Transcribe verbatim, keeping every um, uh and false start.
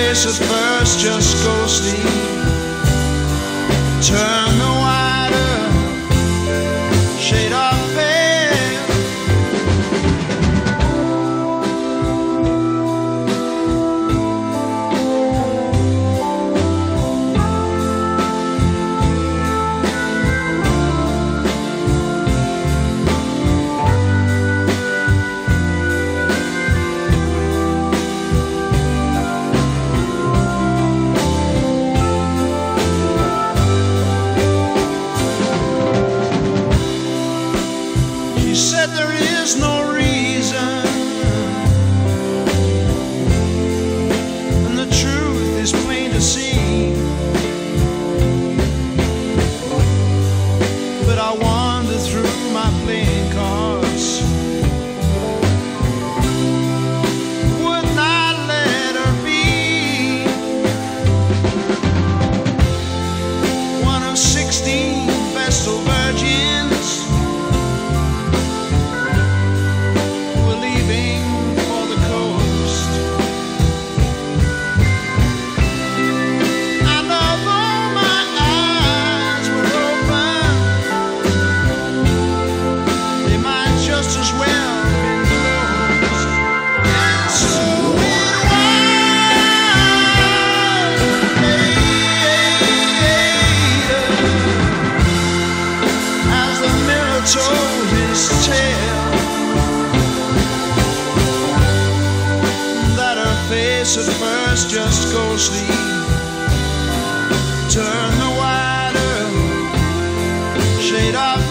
face at first just ghostly, turn the wider shade of pale. She said there is no reason, and the truth is plain to see. But I wander through my playing cards, would not let her be one of sixteen vestal virgins for the coast. And although my eyes were open, they might just as well have been closed. And so it was later, as the mirror told his tale, face at first just ghostly, turn the wider shade of